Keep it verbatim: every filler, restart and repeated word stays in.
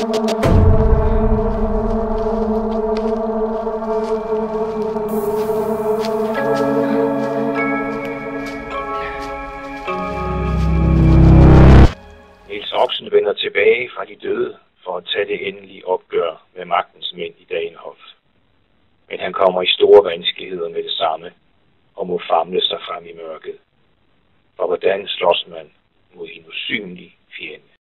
Niels Oxen vender tilbage fra de døde for at tage det endelige opgør med magtens mænd i Dagenhof. Men han kommer i store vanskeligheder med det samme og må famle sig frem i mørket. For hvordan slås man mod en usynlig fjende?